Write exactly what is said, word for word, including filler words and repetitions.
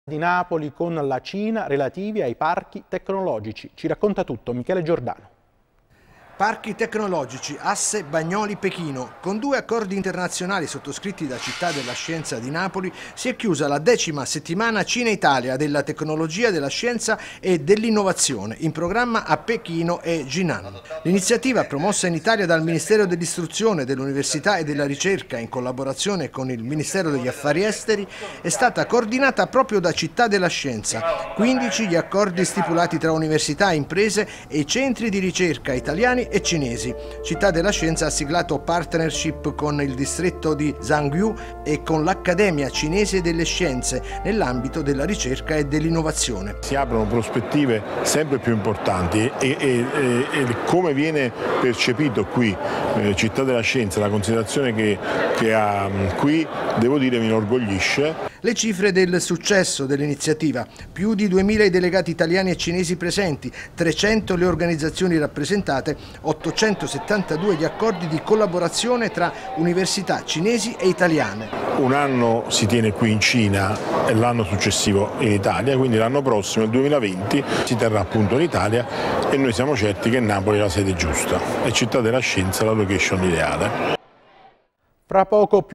Di Napoli con la Cina relativi ai parchi tecnologici. Ci racconta tutto Michele Giordano. Parchi tecnologici, asse Bagnoli-Pechino. Con due accordi internazionali sottoscritti da Città della Scienza di Napoli si è chiusa la decima settimana Cina-Italia della tecnologia, della scienza e dell'innovazione, in programma a Pechino e Jinan. L'iniziativa, promossa in Italia dal Ministero dell'Istruzione, dell'Università e della Ricerca in collaborazione con il Ministero degli Affari Esteri, è stata coordinata proprio da Città della Scienza. quindici gli accordi stipulati tra università, imprese e centri di ricerca italiani e cinesi. Città della Scienza ha siglato partnership con il distretto di Zhangjiu e con l'Accademia Cinese delle Scienze nell'ambito della ricerca e dell'innovazione. Si aprono prospettive sempre più importanti e, e, e, e come viene percepito qui eh, Città della Scienza, la considerazione che, che ha qui, devo dire, mi inorgoglisce. Le cifre del successo dell'iniziativa: più di duemila i delegati italiani e cinesi presenti, trecento le organizzazioni rappresentate, ottocentosettantadue gli accordi di collaborazione tra università cinesi e italiane. Un anno si tiene qui in Cina e l'anno successivo in Italia, quindi l'anno prossimo, il duemilaventi, si terrà appunto in Italia e noi siamo certi che Napoli è la sede giusta e Città della Scienza la location ideale. Fra poco più